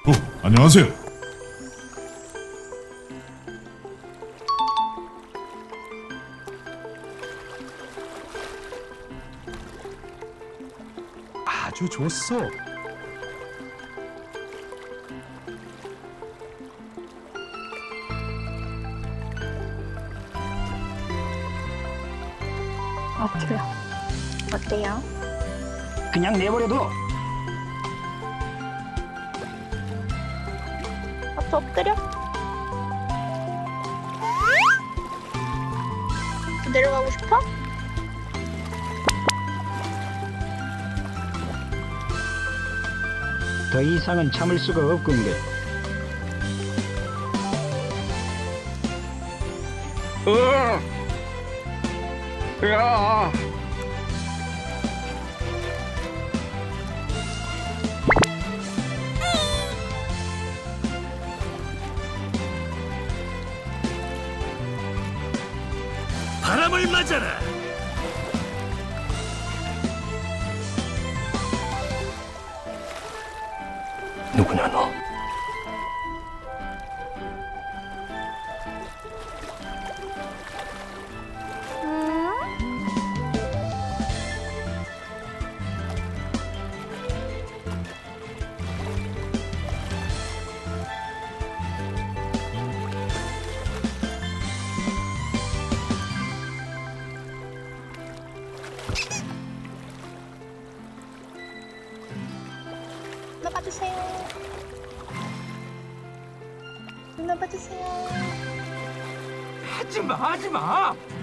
안녕하세요. 아주 좋소. 어때요? 그냥 내버려둬. 또 엎드려? 내려가고 싶어? 더 이상은 참을 수가 없군요. 야. 바람을 맞아라. 누구냐 너? 누나 봐주세요. 누나 봐주세요. 하지마.